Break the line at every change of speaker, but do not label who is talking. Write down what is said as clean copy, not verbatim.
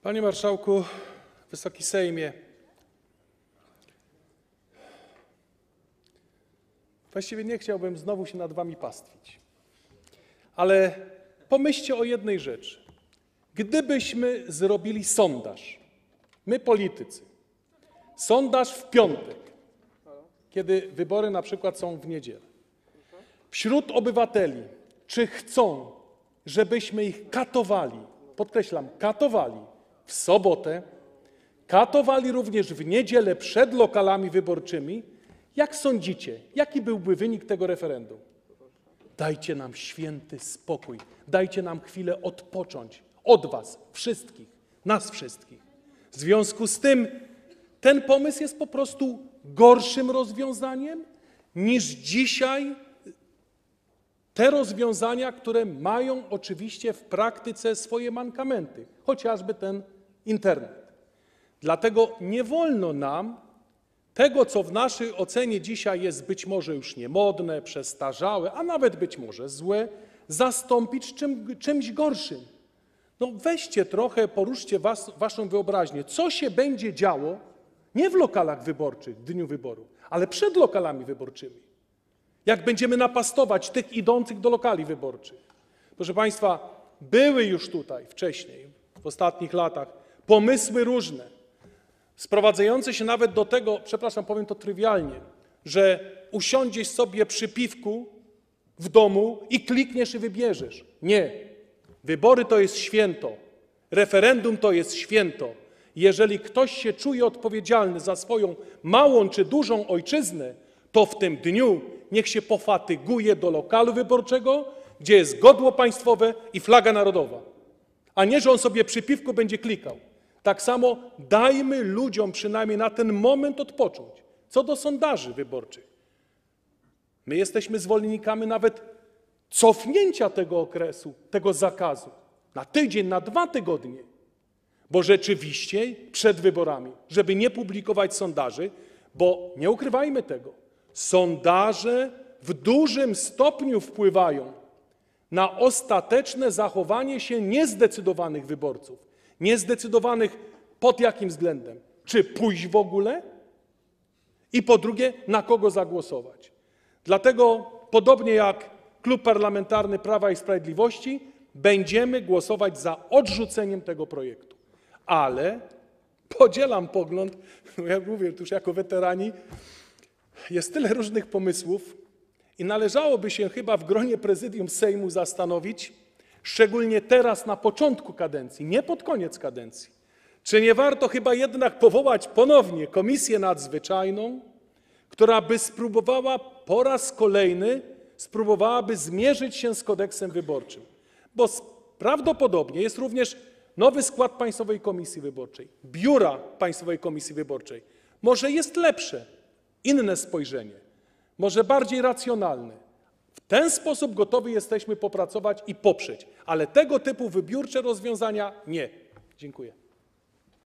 Panie Marszałku, Wysoki Sejmie, właściwie nie chciałbym znowu się nad wami pastwić, ale pomyślcie o jednej rzeczy. Gdybyśmy zrobili sondaż, my politycy, sondaż w piątek, kiedy wybory na przykład są w niedzielę, wśród obywateli, czy chcą, żebyśmy ich katowali, podkreślam, katowali w sobotę, katowali również w niedzielę przed lokalami wyborczymi, jak sądzicie, jaki byłby wynik tego referendum? Dajcie nam święty spokój, dajcie nam chwilę odpocząć od was wszystkich, nas wszystkich. W związku z tym ten pomysł jest po prostu gorszym rozwiązaniem niż dzisiaj te rozwiązania, które mają oczywiście w praktyce swoje mankamenty, chociażby ten internet. Dlatego nie wolno nam tego, co w naszej ocenie dzisiaj jest być może już niemodne, przestarzałe, a nawet być może złe, zastąpić czymś gorszym. No weźcie trochę, poruszcie waszą wyobraźnię, co się będzie działo nie w lokalach wyborczych w dniu wyboru, ale przed lokalami wyborczymi. Jak będziemy napastować tych idących do lokali wyborczych. Proszę Państwa, były już tutaj wcześniej, w ostatnich latach, pomysły różne, sprowadzające się nawet do tego, przepraszam, powiem to trywialnie, że usiądziesz sobie przy piwku w domu i klikniesz i wybierzesz. Nie. Wybory to jest święto. Referendum to jest święto. Jeżeli ktoś się czuje odpowiedzialny za swoją małą czy dużą ojczyznę, to w tym dniu niech się pofatyguje do lokalu wyborczego, gdzie jest godło państwowe i flaga narodowa, a nie, że on sobie przy piwku będzie klikał. Tak samo dajmy ludziom przynajmniej na ten moment odpocząć. Co do sondaży wyborczych. My jesteśmy zwolennikami nawet cofnięcia tego okresu, tego zakazu na tydzień, na 2 tygodnie. Bo rzeczywiście przed wyborami, żeby nie publikować sondaży, bo nie ukrywajmy tego, sondaże w dużym stopniu wpływają na ostateczne zachowanie się niezdecydowanych wyborców. Niezdecydowanych pod jakim względem? Czy pójść w ogóle? I po drugie, na kogo zagłosować? Dlatego, podobnie jak Klub Parlamentarny Prawa i Sprawiedliwości, będziemy głosować za odrzuceniem tego projektu. Ale podzielam pogląd, jak mówię, już jako weterani, jest tyle różnych pomysłów i należałoby się chyba w gronie Prezydium Sejmu zastanowić, szczególnie teraz na początku kadencji, nie pod koniec kadencji, czy nie warto chyba jednak powołać ponownie Komisję Nadzwyczajną, która by spróbowała po raz kolejny zmierzyć się z Kodeksem Wyborczym. Bo prawdopodobnie jest również nowy skład Państwowej Komisji Wyborczej, biura Państwowej Komisji Wyborczej. Może jest lepsze, inne spojrzenie, może bardziej racjonalne. W ten sposób gotowi jesteśmy popracować i poprzeć, ale tego typu wybiórcze rozwiązania nie. Dziękuję.